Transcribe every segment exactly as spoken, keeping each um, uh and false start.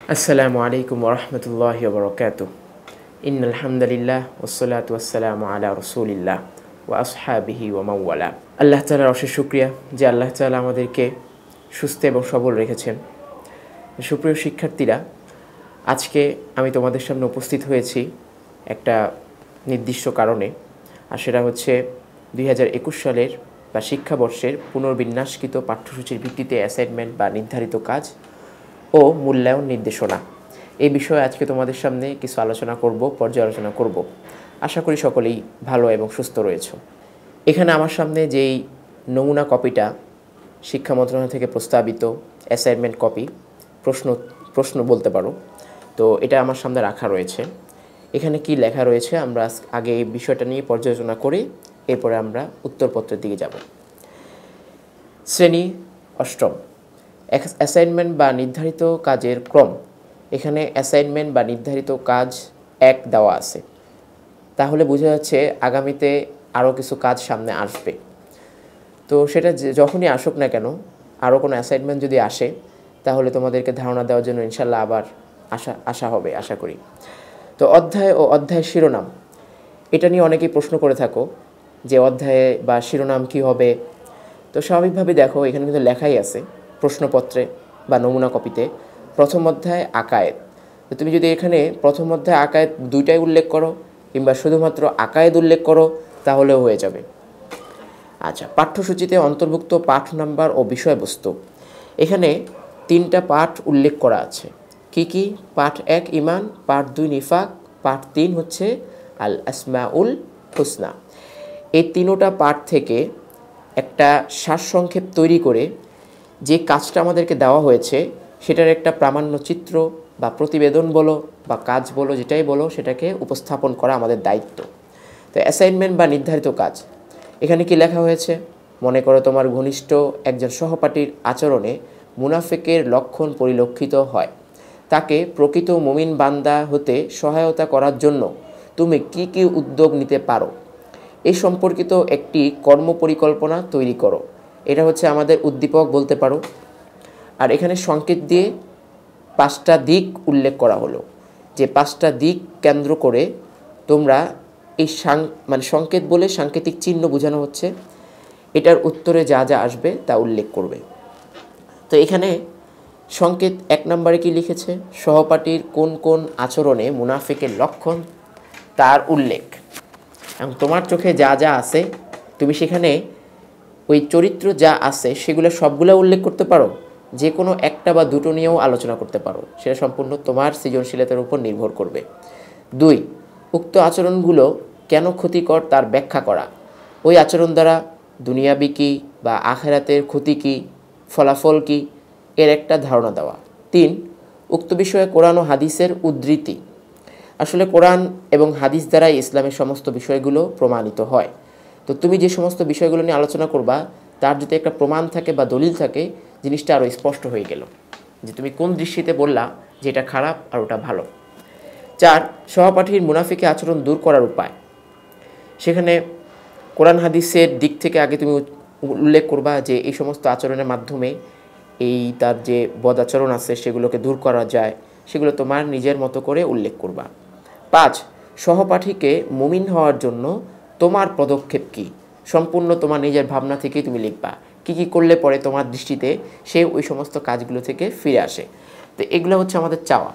আসসালামু আলাইকুম ওরহমতুল্লাহি ওবরাকাতুহু। ইন্নাল হামদুলিল্লাহ ওয়াসসালাতু ওয়াসসালামু আলা রাসূলিল্লাহ ওয়া আসহাবিহি ওয়া মাওয়ালা। আল্লাহ তাআলার অশেষ শুকরিয়া যে আল্লাহ তাআলা আমাদেরকে সুস্থ এবং সবল রেখেছেন। সুপ্রিয় শিক্ষার্থীরা, আজকে আমি তোমাদের সামনে উপস্থিত হয়েছি একটা নির্দিষ্ট কারণে, আর সেটা হচ্ছে দুই হাজার একুশ সালের বা শিক্ষাবর্ষের পুনর্বিন্যাসকৃত পাঠ্যসূচির ভিত্তিতে অ্যাসাইনমেন্ট বা নির্ধারিত কাজ ও মূল্যায়ন নির্দেশনা, এই বিষয়ে আজকে তোমাদের সামনে কিছু আলোচনা করব, পর্যালোচনা করব। আশা করি সকলেই ভালো এবং সুস্থ রয়েছে। এখানে আমার সামনে যেই নমুনা কপিটা শিক্ষা মন্ত্রণালয় থেকে প্রস্তাবিত অ্যাসাইনমেন্ট কপি, প্রশ্ন প্রশ্ন বলতে পারো, তো এটা আমার সামনে রাখা রয়েছে। এখানে কি লেখা রয়েছে আমরা আগে এই বিষয়টা নিয়ে পর্যালোচনা করি, এরপরে আমরা উত্তরপত্রের দিকে যাব। শ্রেণী অষ্টম, অ্যাসাইনমেন্ট বা নির্ধারিত কাজের ক্রম। এখানে অ্যাসাইনমেন্ট বা নির্ধারিত কাজ এক দেওয়া আছে, তাহলে বোঝা যাচ্ছে আগামীতে আরও কিছু কাজ সামনে আসবে। তো সেটা যখনই আসুক না কেন, আরও কোনো অ্যাসাইনমেন্ট যদি আসে তাহলে তোমাদেরকে ধারণা দেওয়ার জন্য ইনশাল্লাহ আবার আশা আশা হবে, আশা করি। তো অধ্যায় ও অধ্যায়ের শিরোনাম, এটা নিয়ে অনেকেই প্রশ্ন করে থাকো যে অধ্যায়ে বা শিরোনাম কি হবে। তো স্বাভাবিকভাবে দেখো, এখানে কিন্তু লেখাই আছে প্রশ্নপত্রে বা নমুনা কপিতে, প্রথম অধ্যায় আকায়েদ। তো তুমি যদি এখানে প্রথম অধ্যায় আকায়েদ দুইটাই উল্লেখ করো কিংবা শুধুমাত্র আকায়েদ উল্লেখ করো তাহলেও হয়ে যাবে। আচ্ছা, পাঠ্যসূচিতে অন্তর্ভুক্ত পাঠ নাম্বার ও বিষয়বস্তু, এখানে তিনটা পাঠ উল্লেখ করা আছে। কি কি? পাঠ এক ঈমান, পাঠ দুই নিফাক, পাঠ তিন হচ্ছে আল আসমাউল হুসনা। এই তিনোটা পাঠ থেকে একটা সারসংক্ষেপ তৈরি করে যে কাজটা আমাদেরকে দেওয়া হয়েছে সেটার একটা প্রামাণ্য চিত্র বা প্রতিবেদন বলো বা কাজ বলো, যেটাই বলো, সেটাকে উপস্থাপন করা আমাদের দায়িত্ব। তো অ্যাসাইনমেন্ট বা নির্ধারিত কাজ, এখানে কি লেখা হয়েছে? মনে করো তোমার ঘনিষ্ঠ একজন সহপাঠীর আচরণে মুনাফিকের লক্ষণ পরিলক্ষিত হয়, তাকে প্রকৃত মুমিন বান্দা হতে সহায়তা করার জন্য তুমি কি কি উদ্যোগ নিতে পারো, এই সম্পর্কিত একটি কর্মপরিকল্পনা তৈরি করো। এটা হচ্ছে আমাদের উদ্দীপক বলতে পারো। আর এখানে সংকেত দিয়ে পাঁচটা দিক উল্লেখ করা হলো, যে পাঁচটা দিক কেন্দ্র করে তোমরা এই সাং মানে সংকেত বলে সাংকেতিক চিহ্ন বোঝানো হচ্ছে, এটার উত্তরে যা যা আসবে তা উল্লেখ করবে। তো এখানে সংকেত এক নম্বরে কি লিখেছে? সহপাঠীর কোন কোন আচরণে মুনাফিকের লক্ষণ তার উল্লেখ। এবং তোমার চোখে যা যা আছে তুমি সেখানে ওই চরিত্র যা আছে সেগুলো সবগুলো উল্লেখ করতে পারো, যে কোনো একটা বা দুটো নিয়েও আলোচনা করতে পারো, সেটা সম্পূর্ণ তোমার সৃজনশীলতার উপর নির্ভর করবে। দুই, উক্ত আচরণগুলো কেন ক্ষতিকর তার ব্যাখ্যা করা, ওই আচরণ দ্বারা দুনিয়াবি কী বা আখেরাতের ক্ষতি কী, ফলাফল কী, এর একটা ধারণা দেওয়া। তিন, উক্ত বিষয়ে কোরআন ও হাদিসের উদ্ধৃতি। আসলে কোরআন এবং হাদিস দ্বারাই ইসলামের সমস্ত বিষয়গুলো প্রমাণিত হয়। তো তুমি যে সমস্ত বিষয়গুলো নিয়ে আলোচনা করবা তার যদি একটা প্রমাণ থাকে বা দলিল থাকে, জিনিসটা আরও স্পষ্ট হয়ে গেল যে তুমি কোন দৃষ্টিতে বললা যে এটা খারাপ আর ওটা ভালো। চার, সহপাঠীর মুনাফিকি আচরণ দূর করার উপায়। সেখানে কোরআন হাদিসের দিক থেকে আগে তুমি উল্লেখ করবা যে এই সমস্ত আচরণের মাধ্যমে এই তার যে বদ আচরণ আছে সেগুলোকে দূর করা যায়, সেগুলো তোমার নিজের মতো করে উল্লেখ করবা। পাঁচ, সহপাঠীকে মুমিন হওয়ার জন্য তোমার পদক্ষেপ কী, সম্পূর্ণ তোমার নিজের ভাবনা থেকেই তুমি লিখবা কী কী করলে পরে তোমার দৃষ্টিতে সে ওই সমস্ত কাজগুলো থেকে ফিরে আসে। তো এগুলো হচ্ছে আমাদের চাওয়া।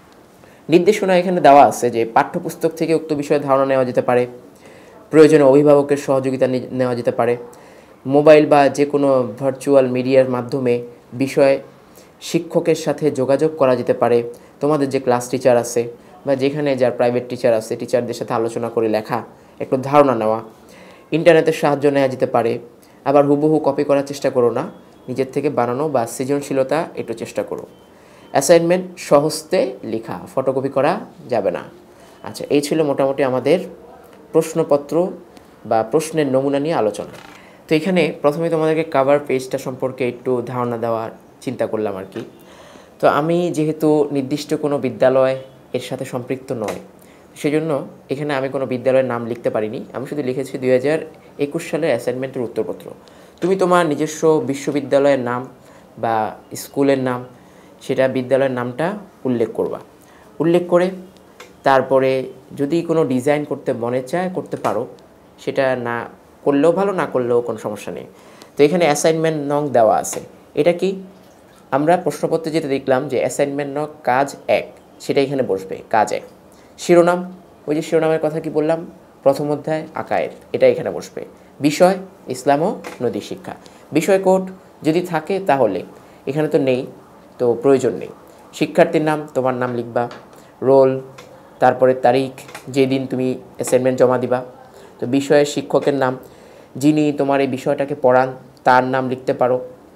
নির্দেশনা এখানে দেওয়া আছে যে পাঠ্যপুস্তক থেকে উক্ত বিষয়ে ধারণা নেওয়া যেতে পারে, প্রয়োজনে অভিভাবকের সহযোগিতা নেওয়া যেতে পারে, মোবাইল বা যে কোনো ভার্চুয়াল মিডিয়ার মাধ্যমে বিষয়ে শিক্ষকের সাথে যোগাযোগ করা যেতে পারে, তোমাদের যে ক্লাস টিচার আছে বা যেখানে যার প্রাইভেট টিচার আছে টিচারদের সাথে আলোচনা করে লেখা, একটু ধারণা নেওয়া, ইন্টারনেটের সাহায্য নেওয়া যেতে পারে। আবার হুবহু কপি করার চেষ্টা করো না, নিজের থেকে বানানো বা সৃজনশীলতা একটু চেষ্টা করো। অ্যাসাইনমেন্ট সহজতে লেখা, ফটোকপি করা যাবে না। আচ্ছা, এই ছিল মোটামুটি আমাদের প্রশ্নপত্র বা প্রশ্নের নমুনা নিয়ে আলোচনা। তো এখানে প্রথমে তোমাদেরকে কভার পেজটা সম্পর্কে একটু ধারণা দেওয়ার চিন্তা করলাম আর কি। তো আমি যেহেতু নির্দিষ্ট কোনো বিদ্যালয় এর সাথে সম্পৃক্ত নয়, সেজন্য এখানে আমি কোনো বিদ্যালয়ের নাম লিখতে পারিনি। আমি শুধু লিখেছি দুই হাজার একুশ সালের অ্যাসাইনমেন্টের উত্তরপত্র। তুমি তোমার নিজস্ব বিশ্ববিদ্যালয়ের নাম বা স্কুলের নাম, সেটা বিদ্যালয়ের নামটা উল্লেখ করবা। উল্লেখ করে তারপরে যদি কোনো ডিজাইন করতে মনে চায় করতে পারো, সেটা না করলেও ভালো, না করলেও কোনো সমস্যা নেই। তো এখানে অ্যাসাইনমেন্ট নং দেওয়া আছে। এটা কি আমরা প্রশ্নপত্রে যেটা দেখলাম যে অ্যাসাইনমেন্ট নং কাজ এক, সেটা এখানে বসবে কাজ এক। শিরোনাম, ওই যে শিরোনামের কথা কি বললাম, প্রথম অধ্যায় আকায়ের, এটা এখানে বসবে। বিষয় ইসলাম ও নদী শিক্ষা। বিষয় কোড যদি থাকে তাহলে, এখানে তো নেই তো প্রয়োজন নেই। শিক্ষার্থীর নাম, তোমার নাম লিখবা, রোল, তারপরে তারিখ যেদিন তুমি অ্যাসাইনমেন্ট জমা দিবা। তো বিষয়ের শিক্ষকের নাম, যিনি তোমার এই বিষয়টাকে পড়ান তার নাম লিখতে পারো,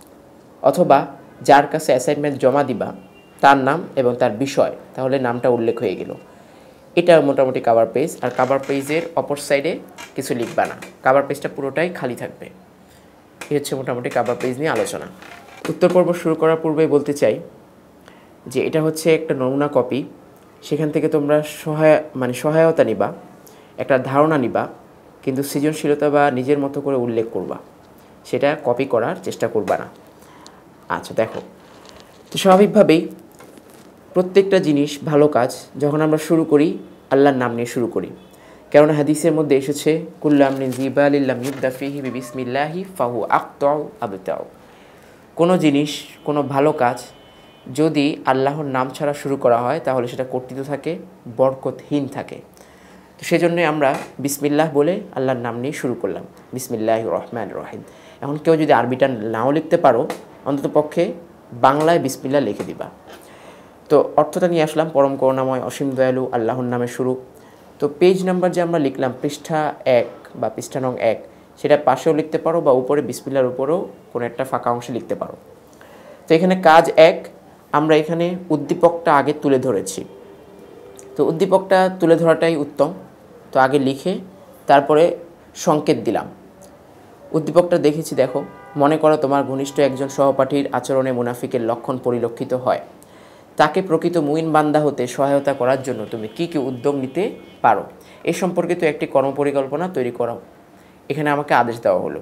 অথবা যার কাছে অ্যাসাইনমেন্ট জমা দিবা তার নাম এবং তার বিষয়, তাহলে নামটা উল্লেখ হয়ে গেল। এটা মোটামুটি কাভার পেজ। আর কাভার পেজের অপর সাইডে কিছু লিখবা না, কাভার পেজটা পুরোটাই খালি থাকবে। এই হচ্ছে মোটামুটি কাভার পেজ নিয়ে আলোচনা। উত্তর পর্ব শুরু করার পূর্বেই বলতে চাই যে এটা হচ্ছে একটা নমুনা কপি। সেখান থেকে তোমরা সহায় মানে সহায়তা নিবা, একটা ধারণা নিবা, কিন্তু সৃজনশীলতা বা নিজের মতো করে উল্লেখ করবা, সেটা কপি করার চেষ্টা করবা না। আচ্ছা দেখো, তো স্বাভাবিকভাবেই প্রত্যেকটা জিনিস ভালো কাজ যখন আমরা শুরু করি আল্লাহর নাম নিয়ে শুরু করি, কেননা হাদিসের মধ্যে এসেছে কুল্লাম জিবালিল্লাম ইউদাফিহি বিসমিল্লাহি ফাহু আক্তাউ আবতাউ। কোনো জিনিস, কোনো ভালো কাজ যদি আল্লাহর নাম ছাড়া শুরু করা হয় তাহলে সেটা কর্তৃত্ব থাকে, বরকতহীন থাকে। তো সেজন্যই আমরা বিসমিল্লাহ বলে আল্লাহর নাম নিয়ে শুরু করলাম, বিসমিল্লাহির রহমানির রহিম। এখন কেউ যদি আরবিটা নাও লিখতে পারো, অন্তত পক্ষে বাংলায় বিসমিল্লাহ লিখে দিবা। তো অর্থটা নিয়ে আসলাম, পরম করুণাময় অসীম দয়ালু আল্লাহর নামে শুরু। তো পেজ নাম্বার যে আমরা লিখলাম পৃষ্ঠা এক বা পৃষ্ঠা নং এক, সেটা পাশেও লিখতে পারো বা উপরে বিসমিল্লাহর উপরেও কোনো একটা ফাঁকা অংশে লিখতে পারো। তো এখানে কাজ এক, আমরা এখানে উদ্দীপকটা আগে তুলে ধরেছি। তো উদ্দীপকটা তুলে ধরাটাই উত্তম। তো আগে লিখে তারপরে সংকেত দিলাম। উদ্দীপকটা দেখেছি, দেখো, মনে করো তোমার ঘনিষ্ঠ একজন সহপাঠীর আচরণে মুনাফিকের লক্ষণ পরিলক্ষিত হয়। তাকে প্রকৃত মুমিন বান্দা হতে সহায়তা করার জন্য তুমি কি কি উদ্যোগ নিতে পারো, এ সম্পর্কিত একটি কর্মপরিকল্পনা তৈরি করো। এখানে আমাকে আদেশ দেওয়া হলো।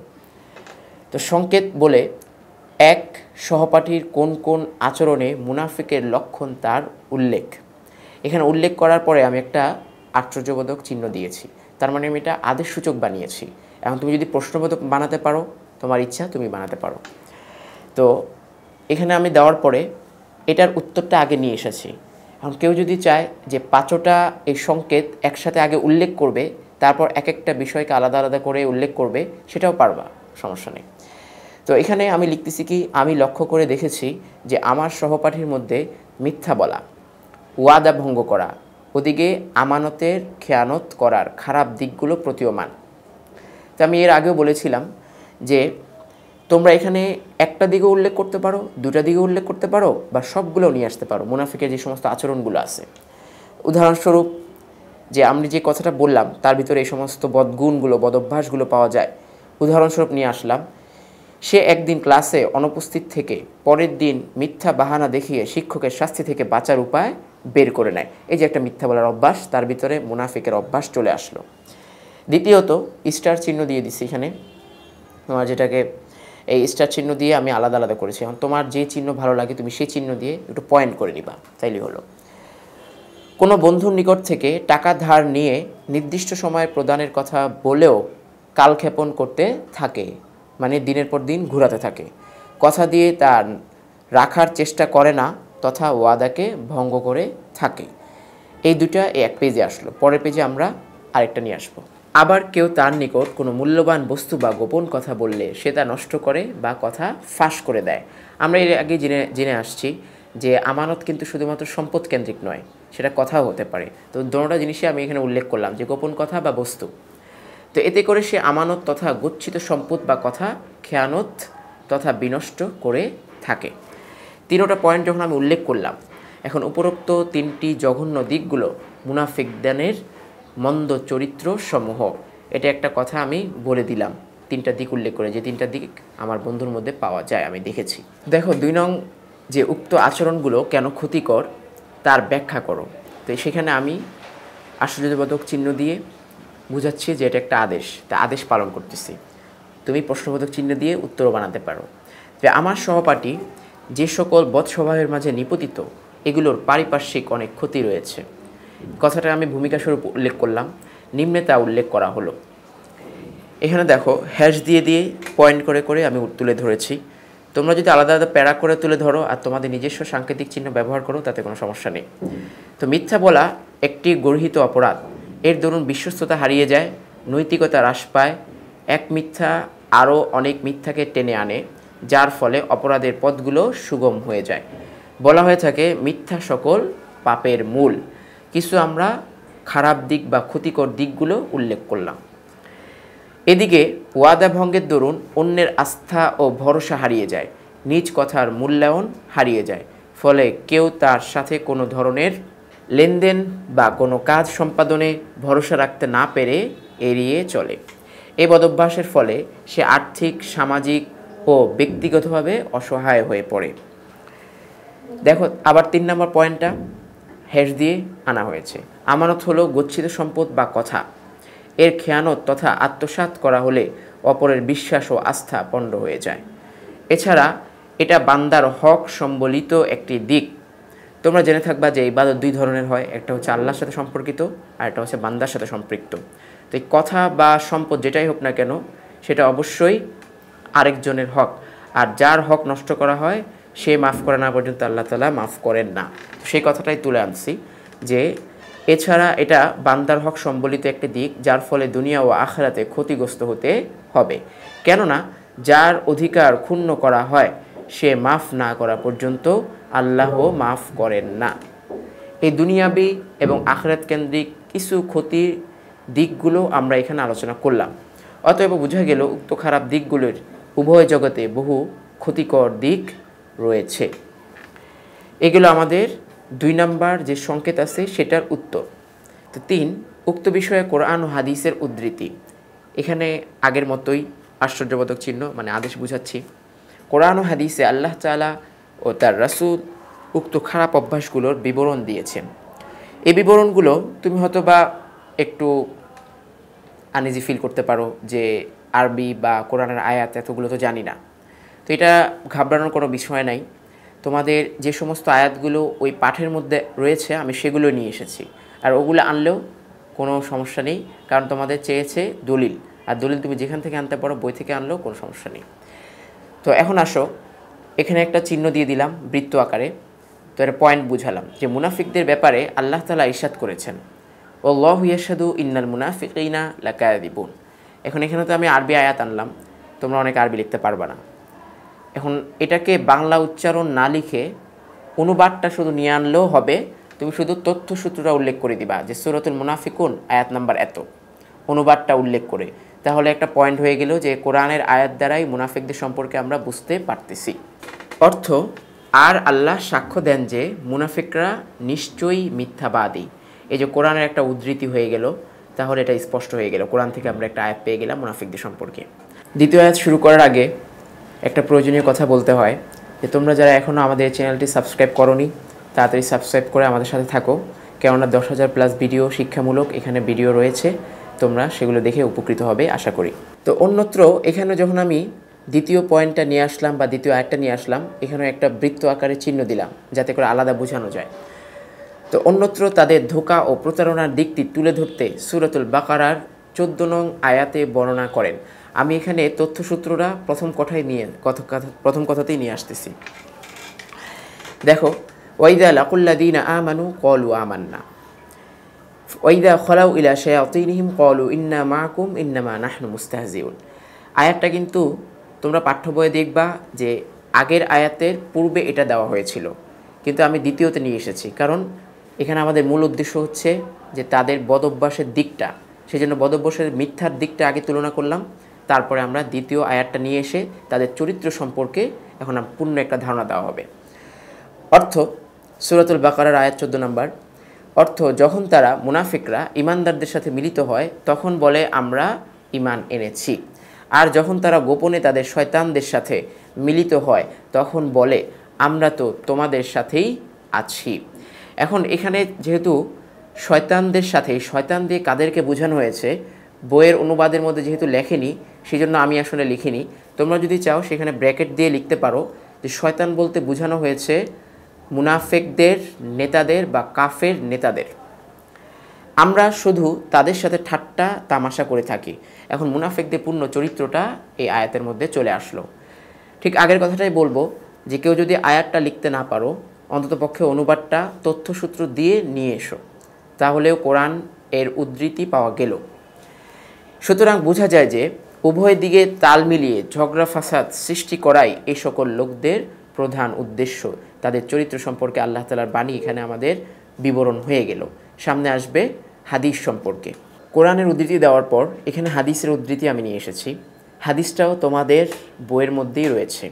তো সংকেত বলে এক, সহপাঠীর কোন কোন আচরণে মুনাফিকের লক্ষণ তার উল্লেখ। এখানে উল্লেখ করার পরে আমি একটা আশ্চর্যবোধক চিহ্ন দিয়েছি, তার মানে আমি এটা আদেশসূচক বানিয়েছি। এখন তুমি যদি প্রশ্নবোধক বানাতে পারো, তোমার ইচ্ছা, তুমি বানাতে পারো। তো এখানে আমি দেওয়ার পরে এটার উত্তরটা আগে নিয়ে এসেছি। এখন কেউ যদি চায় যে পাঁচটা এই সংকেত একসাথে আগে উল্লেখ করবে, তারপর এক একটা বিষয়কে আলাদা আলাদা করে উল্লেখ করবে, সেটাও পারবা, সমস্যা নেই। তো এখানে আমি লিখতেছি কি, আমি লক্ষ্য করে দেখেছি যে আমার সহপাঠীর মধ্যে মিথ্যা বলা, ওয়াদা ভঙ্গ করা, ওদিকে আমানতের খেয়ানত করার খারাপ দিকগুলো প্রতীয়মান। তো আমি এর আগেও বলেছিলাম যে তোমরা এখানে একটা দিকে উল্লেখ করতে পারো, দুটা দিকে উল্লেখ করতে পারো, বা সবগুলো নিয়ে আসতে পারো মুনাফিকের যে সমস্ত আচরণগুলো আছে। উদাহরণস্বরূপ যে আমি যে কথাটা বললাম তার ভিতরে এই সমস্ত বদগুণগুলো, বদভ্যাসগুলো পাওয়া যায়। উদাহরণস্বরূপ নিয়ে আসলাম, সে একদিন ক্লাসে অনুপস্থিত থেকে পরের দিন মিথ্যা বাহানা দেখিয়ে শিক্ষকের শাস্তি থেকে বাঁচার উপায় বের করে নেয়। এই যে একটা মিথ্যা বলার অভ্যাস, তার ভিতরে মুনাফিকের অভ্যাস চলে আসলো। দ্বিতীয়ত, স্টার চিহ্ন দিয়ে দিচ্ছি এখানে, তোমার যেটাকে এই স্টার চিহ্ন দিয়ে আমি আলাদা আলাদা করেছি। এখন তোমার যে চিহ্ন ভালো লাগে তুমি সেই চিহ্ন দিয়ে একটু পয়েন্ট করে নিবা, তাইলে হলো। কোনো বন্ধুর নিকট থেকে টাকা ধার নিয়ে নির্দিষ্ট সময়ে প্রদানের কথা বলেও কালক্ষেপণ করতে থাকে, মানে দিনের পর দিন ঘোরাতে থাকে। কথা দিয়ে তার রাখার চেষ্টা করে না তথা ওয়াদাকে ভঙ্গ করে থাকে। এই দুটা এক পেজে আসলো। পরের পেজে আমরা আরেকটা নিয়ে আসবো। আবার কেউ তার নিকট কোনো মূল্যবান বস্তু বা গোপন কথা বললে সে তা নষ্ট করে বা কথা ফাঁস করে দেয়। আমরা এর আগে জেনে জেনে আসছি যে আমানত কিন্তু শুধুমাত্র সম্পদ কেন্দ্রিক নয়, সেটা কথাও হতে পারে। তো দুটোটা জিনিসই আমি এখানে উল্লেখ করলাম, যে গোপন কথা বা বস্তু। তো এতে করে সে আমানত তথা গচ্ছিত সম্পদ বা কথা খেয়ানত তথা বিনষ্ট করে থাকে। তিনোটা পয়েন্ট যখন আমি উল্লেখ করলাম, এখন উপরোক্ত তিনটি জঘন্য দিকগুলো মুনাফিকদের মন্দ চরিত্র সমূহ, এটা একটা কথা আমি বলে দিলাম। তিনটা দিক উল্লেখ করে, যে তিনটা দিক আমার বন্ধুর মধ্যে পাওয়া যায়, আমি দেখেছি। দেখো, দুই নং যে উক্ত আচরণগুলো কেন ক্ষতিকর তার ব্যাখ্যা করো। তো সেখানে আমি আশ্চর্যবোধক চিহ্ন দিয়ে বুঝাচ্ছি যে এটা একটা আদেশ, তা আদেশ পালন করতেছি। তুমি প্রশ্নবোধক চিহ্ন দিয়ে উত্তরও বানাতে পারো। যে আমার সহপাঠী যে সকল বদ স্বভাবের মাঝে নিপতিত এগুলোর পারিপার্শ্বিক অনেক ক্ষতি রয়েছে। কথাটা আমি ভূমিকা স্বরূপ উল্লেখ করলাম, নিম্নে তা উল্লেখ করা হলো। এখানে দেখো হ্যাশ দিয়ে দিয়ে পয়েন্ট করে করে আমি তুলে ধরেছি। তোমরা যদি আলাদা আলাদা প্যারা করে তুলে ধরো আর তোমাদের নিজস্ব সাংকেতিক চিহ্ন ব্যবহার করো তাতে কোনো সমস্যা নেই। তো মিথ্যা বলা একটি গর্হিত অপরাধ। এর দরুন বিশ্বস্ততা হারিয়ে যায়, নৈতিকতা হ্রাস পায়, এক মিথ্যা আরও অনেক মিথ্যাকে টেনে আনে, যার ফলে অপরাধের পথগুলো সুগম হয়ে যায়। বলা হয়ে থাকে মিথ্যা সকল পাপের মূল। কিছু আমরা খারাপ দিক বা ক্ষতিকর দিকগুলো উল্লেখ করলাম। এদিকে ওয়াদা ভঙ্গের দরুন অন্যের আস্থা ও ভরসা হারিয়ে যায়, নিজ কথার মূল্যায়ন হারিয়ে যায়, ফলে কেউ তার সাথে কোনো ধরনের লেনদেন বা কোনো কাজ সম্পাদনে ভরসা রাখতে না পেরে এড়িয়ে চলে। এই বদভ্যাসের ফলে সে আর্থিক, সামাজিক ও ব্যক্তিগতভাবে অসহায় হয়ে পড়ে। দেখো আবার তিন নম্বর পয়েন্টটা হ্যাশ দিয়ে আনা হয়েছে। আমানত হলো গচ্ছিত সম্পদ বা কথা। এর খেয়ানত তথা আত্মসাৎ করা হলে অপরের বিশ্বাস ও আস্থা পণ্ড হয়ে যায়। এছাড়া এটা বান্দার হক সম্বলিত একটি দিক। তোমরা জেনে থাকবা যে ইবাদত দুই ধরনের হয়, একটা হচ্ছে আল্লাহর সাথে সম্পর্কিত আর একটা হচ্ছে বান্দার সাথে সম্পৃক্ত। তো এই কথা বা সম্পদ যেটাই হোক না কেন সেটা অবশ্যই আরেকজনের হক, আর যার হক নষ্ট করা হয় সে মাফ করে না পর্যন্ত আল্লাহ তাআলা মাফ করেন না। সেই কথাটাই তুলে আনছি যে এছাড়া এটা বান্দার হক সম্বলিত একটি দিক, যার ফলে দুনিয়া ও আখিরাতে ক্ষতিগ্রস্ত হতে হবে। কেননা যার অধিকার ক্ষুণ্ণ করা হয় সে মাফ না করা পর্যন্ত আল্লাহ মাফ করেন না। এই দুনিয়াবি এবং আখিরাত কেন্দ্রিক কিছু ক্ষতির দিকগুলো আমরা এখানে আলোচনা করলাম। অতএব বোঝা গেল উক্ত খারাপ দিকগুলোর উভয় জগতে বহু ক্ষতিকর দিক রয়েছে। এগুলো আমাদের দুই নাম্বার যে সংকেত আছে সেটার উত্তর। তো তিন, উক্ত বিষয়ে কোরআন ও হাদিসের উদ্ধৃতি। এখানে আগের মতোই আশ্চর্যবোধক চিহ্ন, মানে আদেশ বুঝাচ্ছি। কোরআন ও হাদিসে আল্লাহ তাআলা ও তার রাসূল উক্ত খারাপ অভ্যাসগুলোর বিবরণ দিয়েছেন। এই বিবরণগুলো তুমি হয়তো বা একটু আনইজি ফিল করতে পারো যে আরবি বা কোরআনের আয়াত এতগুলো তো জানি না। তো এটা ঘাবড়ানোর কোনো বিষয় নাই। তোমাদের যে সমস্ত আয়াতগুলো ওই পাঠের মধ্যে রয়েছে আমি সেগুলো নিয়ে এসেছি, আর ওগুলো আনলেও কোনো সমস্যা নেই, কারণ তোমাদের চেয়েছে দলিল, আর দলিল তুমি যেখান থেকে আনতে পারো, বই থেকে আনলেও কোনো সমস্যা নেই। তো এখন আসো, এখানে একটা চিহ্ন দিয়ে দিলাম বৃত্ত আকারে। তো এটা পয়েন্ট বুঝালাম যে মুনাফিকদের ব্যাপারে আল্লাহ তাআলা ইরশাদ করেছেন আল্লাহু ইয়াশহাদু ইন্নাল মুনাফিকিনা লাকাযিবুন। এখন এখানে তো আমি আরবি আয়াত আনলাম, তোমরা অনেক আরবি লিখতে পারবা না। এখন এটাকে বাংলা উচ্চারণ না লিখে অনুবাদটা শুধু নিয়ে আনলেও হবে। তুমি শুধু তথ্যসূত্রটা উল্লেখ করে দিবা যে সূরাতুল মুনাফিকুন আয়াত নাম্বার এত, অনুবাদটা উল্লেখ করে। তাহলে একটা পয়েন্ট হয়ে গেল যে কোরআনের আয়াত দ্বারাই মুনাফিকদের সম্পর্কে আমরা বুঝতে পারতেছি। অর্থ, আর আল্লাহ সাক্ষ্য দেন যে মুনাফিকরা নিশ্চয়ই মিথ্যাবাদী। এই যে কোরআনের একটা উদ্ধৃতি হয়ে গেল, তাহলে এটা স্পষ্ট হয়ে গেল কোরআন থেকে আমরা একটা আয়াত পেয়ে গেলাম মুনাফিকদের সম্পর্কে। দ্বিতীয় আয়াত শুরু করার আগে একটা প্রয়োজনীয় কথা বলতে হয় যে তোমরা যারা এখনও আমাদের চ্যানেলটি সাবস্ক্রাইব করোনি তাড়াতাড়ি সাবস্ক্রাইব করে আমাদের সাথে থাকো, কেননা দশ হাজার প্লাস ভিডিও শিক্ষামূলক এখানে ভিডিও রয়েছে, তোমরা সেগুলো দেখে উপকৃত হবে আশা করি। তো অন্যত্র এখানে যখন আমি দ্বিতীয় পয়েন্টটা নিয়ে আসলাম বা দ্বিতীয় আয়াতটা নিয়ে আসলাম, এখানে একটা বৃত্ত আকারে চিহ্ন দিলাম যাতে করে আলাদা বোঝানো যায়। তো অন্যত্র তাদের ধোঁকা ও প্রতারণার দিকটি তুলে ধরতে সূরাতুল বাকারার চোদ্দ নং আয়াতে বর্ণনা করেন। আমি এখানে তথ্যসূত্রটা প্রথম কথায় নিয়ে কথা প্রথম কথাতেই নিয়ে আসতেছি। দেখো, ওয়াইদা লাকুল্লাযীনা আমানু ক্বালু আমান্না ওয়াইদা খালাউ ইলা শায়াতিনহিম ক্বালু ইন্না মাআকুম ইন্নামা নাহনু মুস্তাহজিউন। আয়াতটা কিন্তু তোমরা পাঠ্য বইয়ে দেখবা যে আগের আয়াতের পূর্বে এটা দেওয়া হয়েছিল, কিন্তু আমি দ্বিতীয়তে নিয়ে এসেছি, কারণ এখানে আমাদের মূল উদ্দেশ্য হচ্ছে যে তাদের বদ অভ্যাসের দিকটা, সেই জন্য বদ অভ্যাসের মিথ্যার দিকটা আগে তুলনা করলাম, তারপরে আমরা দ্বিতীয় আয়াতটা নিয়ে এসে তাদের চরিত্র সম্পর্কে এখন পূর্ণ একটা ধারণা দেওয়া হবে। অর্থ, সূরাতুল বাকারার আয়াত চোদ্দ নম্বর। অর্থ, যখন তারা মুনাফিকরা ইমানদারদের সাথে মিলিত হয় তখন বলে আমরা ইমান এনেছি, আর যখন তারা গোপনে তাদের শয়তানদের সাথে মিলিত হয় তখন বলে আমরা তো তোমাদের সাথেই আছি। এখন এখানে যেহেতু শয়তানদের সাথে, শয়তান দিয়ে কাদেরকে বোঝানো হয়েছে বইয়ের অনুবাদের মধ্যে যেহেতু লেখেনি, সেই জন্য আমি আসলে লিখিনি। তোমরা যদি চাও সেখানে ব্র্যাকেট দিয়ে লিখতে পারো যে শয়তান বলতে বোঝানো হয়েছে মুনাফিকদের নেতাদের বা কাফের নেতাদের। আমরা শুধু তাদের সাথে ঠাট্টা তামাশা করে থাকি। এখন মুনাফিকদের পূর্ণ চরিত্রটা এই আয়াতের মধ্যে চলে আসলো। ঠিক আগের কথাটাই বলবো যে কেউ যদি আয়াতটা লিখতে না পারো, অন্ততপক্ষে অনুবাদটা তথ্যসূত্র দিয়ে নিয়ে এসো, তাহলেও কোরআন এর উদ্ধৃতি পাওয়া গেল। সুতরাং বোঝা যায় যে উভয় দিকে তাল মিলিয়ে ঝগড়া ফাসাদ সৃষ্টি করাই এই সকল লোকদের প্রধান উদ্দেশ্য। তাদের চরিত্র সম্পর্কে আল্লাহ তাআলার বাণী এখানে আমাদের বিবরণ হয়ে গেল। সামনে আসবে হাদিস সম্পর্কে। কোরআনের উদ্ধৃতি দেওয়ার পর এখানে হাদিসের উদ্ধৃতি আমি নিয়ে এসেছি। হাদিসটাও তোমাদের বইয়ের মধ্যেই রয়েছে।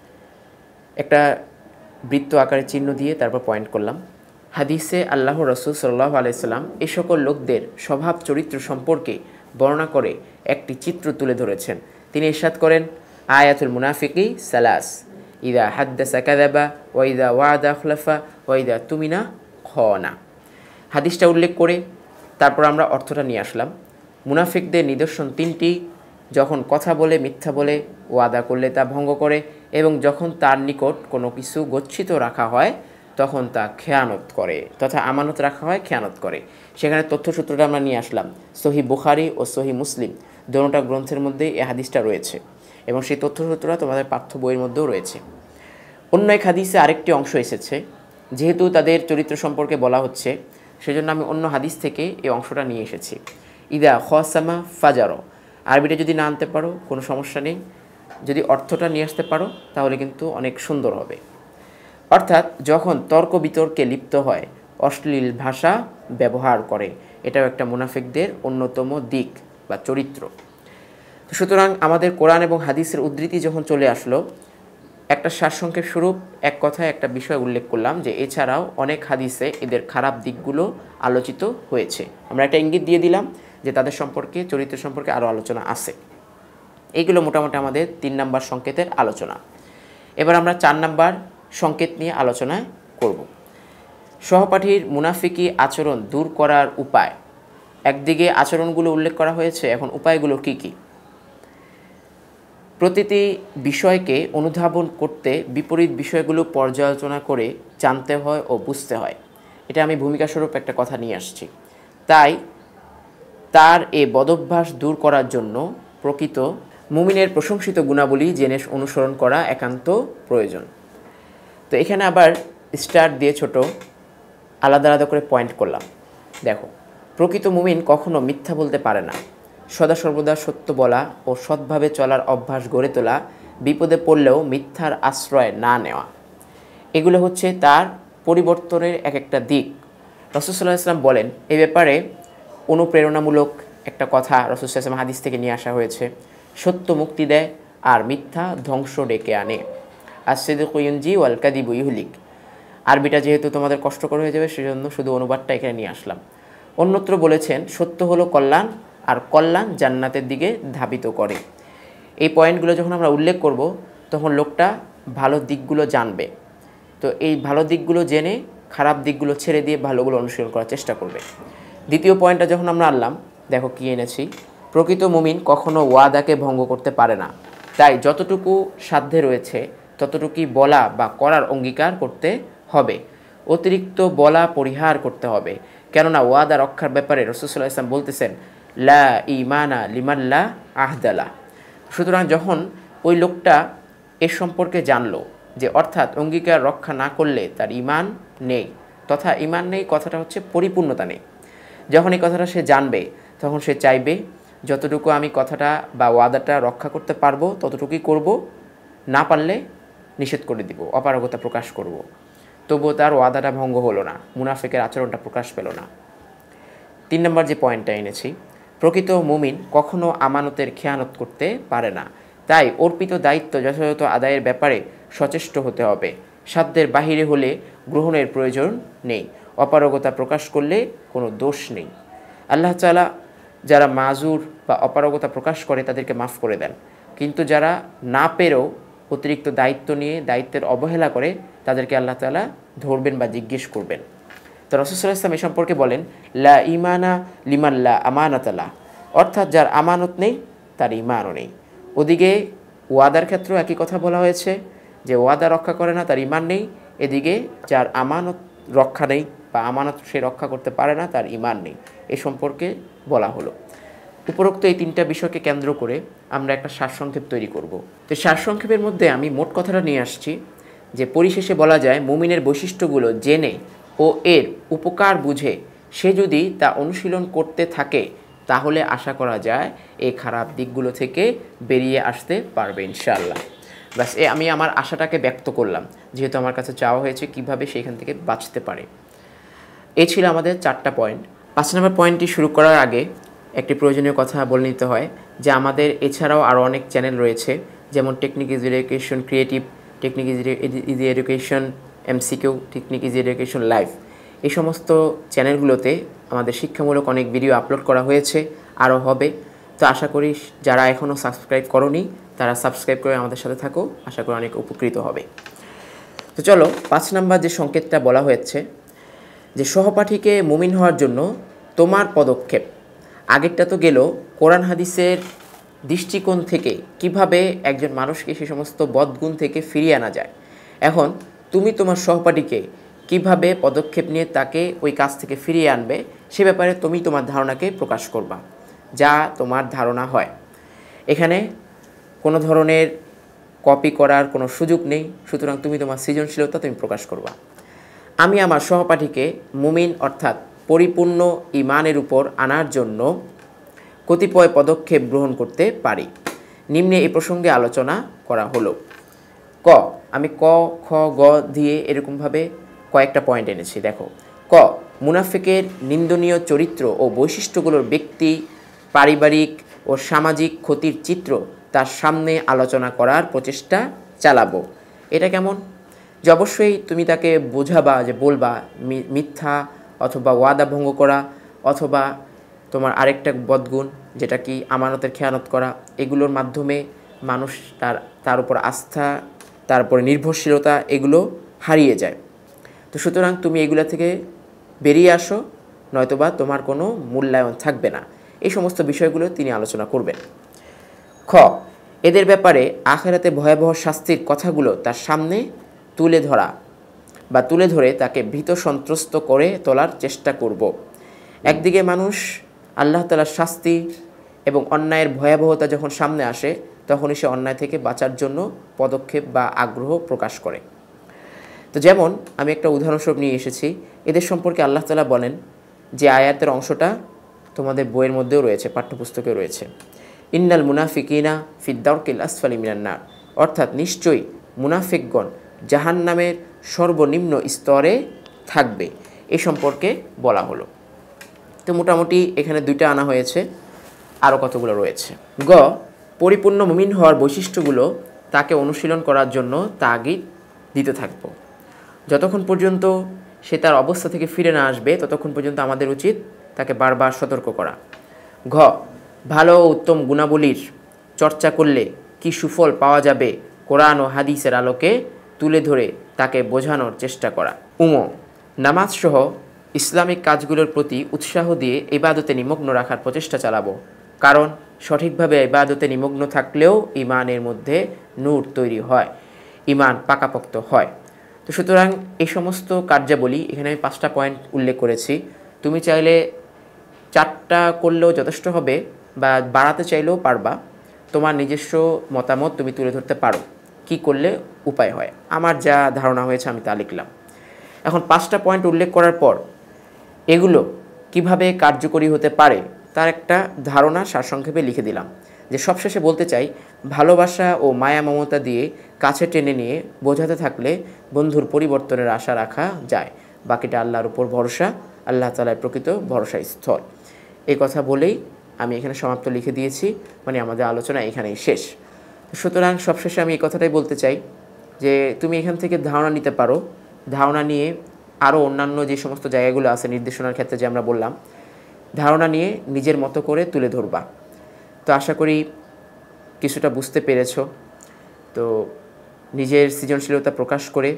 একটা বৃত্ত আকারে চিহ্ন দিয়ে তারপর পয়েন্ট করলাম। হাদিসে আল্লাহ রাসূল সাল্লাল্লাহু আলাইহি সাল্লাম এই সকল লোকদের স্বভাব চরিত্র সম্পর্কে বর্ণনা করে একটি চিত্র তুলে ধরেছেন। তিনি ইরশাদ করেন, আয়াতুল মুনাফিকি সালাস, ইদা হাদ্দাসা কাযাবা ওয়া ইদা ওয়াদা আখলাফা ওয়া ইদা তুমিনা খানা। হাদিসটা উল্লেখ করে তারপর আমরা অর্থটা নিয়ে আসলাম। মুনাফিকদের নিদর্শন তিনটি: যখন কথা বলে মিথ্যা বলে, ওয়াদা করলে তা ভঙ্গ করে, এবং যখন তার নিকট কোনো কিছু গচ্ছিত রাখা হয় তখন তা খেয়ানত করে, তথা আমানত রাখা হয় খেয়ানত করে। সেখানে তথ্যসূত্রটা আমরা নিয়ে আসলাম। সহিহ বুখারী ও সহিহ মুসলিম দোনোটা গ্রন্থের মধ্যেই এই হাদিসটা রয়েছে, এবং সেই তথ্যসূত্রটা তোমাদের পাঠ্য বইয়ের মধ্যেও রয়েছে। অন্য এক হাদিসে আরেকটি অংশ এসেছে, যেহেতু তাদের চরিত্র সম্পর্কে বলা হচ্ছে সেজন্য আমি অন্য হাদিস থেকে এই অংশটা নিয়ে এসেছি। ইদা খাসামা ফাজারো। আরবিটা যদি না আনতে পারো কোনো সমস্যা নেই, যদি অর্থটা নিয়ে আসতে পারো তাহলে কিন্তু অনেক সুন্দর হবে। অর্থাৎ যখন তর্ক বিতর্কে লিপ্ত হয়, অশ্লীল ভাষা ব্যবহার করে, এটাও একটা মুনাফিকদের অন্যতম দিক বা চরিত্র। সুতরাং আমাদের কোরআন এবং হাদিসের উদ্ধৃতি যখন চলে আসলো, একটা সারসংক্ষেপ স্বরূপ এক কথায় একটা বিষয় উল্লেখ করলাম যে এছাড়াও অনেক হাদিসে এদের খারাপ দিকগুলো আলোচিত হয়েছে। আমরা একটা ইঙ্গিত দিয়ে দিলাম যে তাদের সম্পর্কে, চরিত্র সম্পর্কে আরও আলোচনা আছে। এইগুলো মোটামুটি আমাদের তিন নাম্বার সংকেতের আলোচনা। এবার আমরা চার নাম্বার সংকেত নিয়ে আলোচনা করব। সহপাঠীর মুনাফিকি আচরণ দূর করার উপায়। একদিকে আচরণগুলো উল্লেখ করা হয়েছে, এখন উপায়গুলো কি কি? প্রতিটি বিষয়কে অনুধাবন করতে বিপরীত বিষয়গুলো পর্যালোচনা করে জানতে হয় ও বুঝতে হয়। এটা আমি ভূমিকাস্বরূপ একটা কথা নিয়ে আসছি। তাই তার এই বদভ্যাস দূর করার জন্য প্রকৃত মুমিনের প্রশংসিত গুণাবলী জেনে অনুসরণ করা একান্ত প্রয়োজন। তো এখানে আবার স্টার দিয়ে ছোট আলাদা আলাদা করে পয়েন্ট করলাম। দেখো, প্রকৃত মুমিন কখনো মিথ্যা বলতে পারে না। সদা সর্বদা সত্য বলা ও সৎভাবে চলার অভ্যাস গড়ে তোলা, বিপদে পড়লেও মিথ্যার আশ্রয় না নেওয়া, এগুলো হচ্ছে তার পরিবর্তনের এক একটা দিক। রাসূল সাল্লাল্লাহু আলাইহি ওয়াসাল্লাম বলেন, এ ব্যাপারে অনুপ্রেরণামূলক একটা কথা রাসূল সাল্লাল্লাহু আলাইহি ওয়াসাল্লাম হাদিস থেকে নিয়ে আসা হয়েছে। সত্য মুক্তি দেয় আর মিথ্যা ধ্বংস ডেকে আনে। আস-সিদকু ইউনজি ওয়াল কাযিবু ইহলিক। আরবিটা যেহেতু তোমাদের কষ্টকর হয়ে যাবে সেজন্য শুধু অনুবাদটা এখানে নিয়ে আসলাম। অন্যত্র বলেছেন, সত্য হলো কল্যাণ, আর কল্যাণ জান্নাতের দিকে ধাবিত করে। এই পয়েন্টগুলো যখন আমরা উল্লেখ করব তখন লোকটা ভালো দিকগুলো জানবে। তো এই ভালো দিকগুলো জেনে খারাপ দিকগুলো ছেড়ে দিয়ে ভালোগুলো অনুসরণ করার চেষ্টা করবে। দ্বিতীয় পয়েন্টটা যখন আমরা আনলাম, দেখো কি এনেছি, প্রকৃত মুমিন কখনো ওয়াদাকে ভঙ্গ করতে পারে না। তাই যতটুকু সাধ্যে রয়েছে ততটুকুই বলা বা করার অঙ্গীকার করতে হবে। অতিরিক্ত বলা পরিহার করতে হবে, কেননা ওয়াদা রক্ষার ব্যাপারে রাসূল সাল্লাল্লাহু আলাইহি ওয়াসাল্লাম বলতেছেন, লা ইমানা লিমান লা আহদালা। সুতরাং যখন ওই লোকটা এ সম্পর্কে জানলো যে অর্থাৎ অঙ্গীকার রক্ষা না করলে তার ঈমান নেই, তথা ঈমান নেই কথাটা হচ্ছে পরিপূর্ণতা নেই। যখন এই কথাটা সে জানবে তখন সে চাইবে যতটুকু আমি কথাটা বা ওয়াদাটা রক্ষা করতে পারবো ততটুকুই করব, না পারলে নিষেধ করে দিব, অপারগতা প্রকাশ করব। তবুও তার ওয়াদাটা ভঙ্গ হলো না, মুনাফিকের আচরণটা প্রকাশ পেল না। তিন নম্বর যে পয়েন্টটা এনেছি, প্রকৃত মুমিন কখনো আমানতের খেয়ানত করতে পারে না। তাই অর্পিত দায়িত্ব যথাযথ আদায়ের ব্যাপারে সচেষ্ট হতে হবে। সাধ্যের বাহিরে হলে গ্রহণের প্রয়োজন নেই, অপারগতা প্রকাশ করলে কোনো দোষ নেই। আল্লাহ তাআলা যারা মাজুর বা অপারগতা প্রকাশ করে তাদেরকে মাফ করে দেন, কিন্তু যারা না পেরেও অতিরিক্ত দায়িত্ব নিয়ে দায়িত্বের অবহেলা করে তাদেরকে আল্লাহ তাআলা ধরবেন বা জিজ্ঞেস করবেন। তো রাসূল সাল্লাল্লাহু আলাইহি ওয়াসাল্লাম এ সম্পর্কে বলেন, লা ইমানা লিমান লা আমানাতালা, অর্থাৎ যার আমানত নেই তার ঈমানও নেই। ওদিকে ওয়াদার ক্ষেত্রেও একই কথা বলা হয়েছে যে ওয়াদা রক্ষা করে না তার ঈমান নেই, এদিকে যার আমানত রক্ষা নেই বা আমানত সে রক্ষা করতে পারে না, তার ঈমান নেই, এ সম্পর্কে বলা হলো। উপরোক্ত এই তিনটা বিষয়কে কেন্দ্র করে আমরা একটা সারসংক্ষেপ তৈরি করব। তো সারসংক্ষেপের মধ্যে আমি মোট কথাটা নিয়ে আসছি যে পরিশেষে বলা যায় মুমিনের বৈশিষ্ট্যগুলো জেনে ও এর উপকার বুঝে সে যদি তা অনুশীলন করতে থাকে তাহলে আশা করা যায় এই খারাপ দিকগুলো থেকে বেরিয়ে আসতে পারবে ইনশাআল্লাহ। ব্যাস এ আমি আমার আশাটাকে ব্যক্ত করলাম, যেহেতু আমার কাছে চাওয়া হয়েছে কিভাবে সেখান থেকে বাঁচতে পারে। এই ছিল আমাদের চারটা পয়েন্ট। পাঁচ নম্বর পয়েন্টটি শুরু করার আগে একটি প্রয়োজনীয় কথা বলে নিতে হয় যে আমাদের এছাড়াও আরও অনেক চ্যানেল রয়েছে, যেমন technique easy education creative, technique easy education MCQ, technique easy education live. এই সমস্ত চ্যানেলগুলোতে আমাদের শিক্ষামূলক অনেক ভিডিও আপলোড করা হয়েছে, আরও হবে। তো আশা করি যারা এখনও সাবস্ক্রাইব করোনি তারা সাবস্ক্রাইব করে আমাদের সাথে থাকো, আশা করি অনেক উপকৃত হবে। তো চলো, পাঁচ নাম্বার যে সংকেতটা বলা হয়েছে যে সহপাঠীকে মুমিন হওয়ার জন্য তোমার পদক্ষেপ। আগেরটা তো গেল কোরআন হাদিসের দৃষ্টিকোণ থেকে কিভাবে একজন মানুষকে সে সমস্ত বদগুণ থেকে ফিরিয়ে আনা যায়। এখন তুমি তোমার সহপাঠীকে কিভাবে পদক্ষেপ নিয়ে তাকে ওই কাজ থেকে ফিরিয়ে আনবে সে ব্যাপারে তুমি তোমার ধারণাকে প্রকাশ করবা, যা তোমার ধারণা হয়। এখানে কোনো ধরনের কপি করার কোনো সুযোগ নেই, সুতরাং তুমি তোমার সৃজনশীলতা তুমি প্রকাশ করবা। আমি আমার সহপাঠীকে মুমিন অর্থাৎ পরিপূর্ণ ঈমানের উপর আনার জন্য কতিপয় পদক্ষেপ গ্রহণ করতে পারি। নিম্নে এই প্রসঙ্গে আলোচনা করা হলো। ক, আমি ক খ গ দিয়ে এরকমভাবে কয়েকটা পয়েন্ট এনেছি। দেখো, ক, মুনাফিকের নিন্দনীয় চরিত্র ও বৈশিষ্ট্যগুলোর ব্যক্তি, পারিবারিক ও সামাজিক ক্ষতির চিত্র তার সামনে আলোচনা করার প্রচেষ্টা চালাবো। এটা কেমন? যে অবশ্যই তুমি তাকে বোঝাবা, যে বলবা মিথ্যা অথবা ওয়াদা ভঙ্গ করা অথবা তোমার আরেকটা বদগুণ যেটা কি আমানতের খেয়ানত করা, এগুলোর মাধ্যমে মানুষ তার তার উপর আস্থা, তার উপর নির্ভরশীলতা এগুলো হারিয়ে যায়। তো সুতরাং তুমি এগুলো থেকে বেরিয়ে আসো, নয়তোবা তোমার কোনো মূল্যায়ন থাকবে না। এই সমস্ত বিষয়গুলো তিনি আলোচনা করবেন। খ, এদের ব্যাপারে আখিরাতে ভয়াবহ শাস্তির কথাগুলো তার সামনে তুলে ধরা বা তুলে ধরে তাকে ভীত সন্ত্রস্ত করে তোলার চেষ্টা করব। একদিকে মানুষ আল্লাহ তাআলার শাস্তি এবং অন্যায়ের ভয়াবহতা যখন সামনে আসে তখনই সে অন্যায় থেকে বাঁচার জন্য পদক্ষেপ বা আগ্রহ প্রকাশ করে। তো যেমন আমি একটা উদাহরণস্বরূপ নিয়ে এসেছি, এদের সম্পর্কে আল্লাহ তাআলা বলেন, যে আয়াতের অংশটা তোমাদের বইয়ের মধ্যেও রয়েছে, পাঠ্যপুস্তকেও রয়েছে, ইন্নাল মুনাফিকিনা ফিদ দারকিল আসফালি মিনান নার, অর্থাৎ নিশ্চয়ই মুনাফিকগণ জাহান্নামের সর্বনিম্ন স্তরে থাকবে। এ সম্পর্কে বলা হলো। তো মোটামুটি এখানে দুইটা আনা হয়েছে, আরও কতগুলো রয়েছে। গ, পরিপূর্ণ মুমিন হওয়ার বৈশিষ্ট্যগুলো তাকে অনুশীলন করার জন্য তাগিদ দিতে থাকব। যতক্ষণ পর্যন্ত সে তার অবস্থা থেকে ফিরে না আসবে ততক্ষণ পর্যন্ত আমাদের উচিত তাকে বারবার সতর্ক করা। ঘ, ভালো ও উত্তম গুণাবলীর চর্চা করলে কি সুফল পাওয়া যাবে কোরআন ও হাদিসের আলোকে তুলে ধরে তাকে বোঝানোর চেষ্টা করা। উম, নামাজসহ ইসলামিক কাজগুলোর প্রতি উৎসাহ দিয়ে ইবাদতে নিমগ্ন রাখার প্রচেষ্টা চালাবো, কারণ সঠিকভাবে ইবাদতে নিমগ্ন থাকলেও ঈমানের মধ্যে নূর তৈরি হয়, ঈমান পাকাপোক্ত হয়। তো সুতরাং এই সমস্ত কার্যাবলী এখানে আমি পাঁচটা পয়েন্ট উল্লেখ করেছি। তুমি চাইলে চারটা করলেও যথেষ্ট হবে বা বাড়াতে চাইলেও পারবা, তোমার নিজস্ব মতামত তুমি তুলে ধরতে পারো কি করলে উপায় হয়। আমার যা ধারণা হয়েছে আমি তা লিখলাম। এখন পাঁচটা পয়েন্ট উল্লেখ করার পর এগুলো কিভাবে কার্যকরী হতে পারে তার একটা ধারণা সারসংক্ষেপে লিখে দিলাম। যে সবশেষে বলতে চাই, ভালোবাসা ও মায়া মমতা দিয়ে কাছে টেনে নিয়ে বোঝাতে থাকলে বন্ধুর পরিবর্তনের আশা রাখা যায়। বাকিটা আল্লাহর উপর ভরসা, আল্লাহ তাআলার প্রকৃত ভরসা স্থল। এই কথা বলেই আমি এখানে সমাপ্ত লিখে দিয়েছি, মানে আমাদের আলোচনা এখানেই শেষ। সুতরাং সবশেষে আমি এই কথাটাই বলতে চাই যে তুমি এখান থেকে ধারণা নিতে পারো, ধারণা নিয়ে আরও অন্যান্য যে সমস্ত জায়গাগুলো আছে নির্দেশনার ক্ষেত্রে যে আমরা বললাম, ধারণা নিয়ে নিজের মতো করে তুলে ধরবা। তো আশা করি কিছুটা বুঝতে পেরেছ। তো নিজের সৃজনশীলতা প্রকাশ করে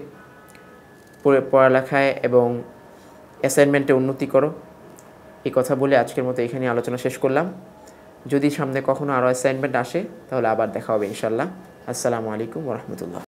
পড়ালেখায় এবং অ্যাসাইনমেন্টে উন্নতি করো। এই কথা বলে আজকের মতো এখানে আলোচনা শেষ করলাম। যদি সামনে কখনো আরও অ্যাসাইনমেন্ট আসে তাহলে আবার দেখা হবে ইনশাল্লাহ। আসসালামু আলাইকুম ওয়া রাহমাতুল্লাহ।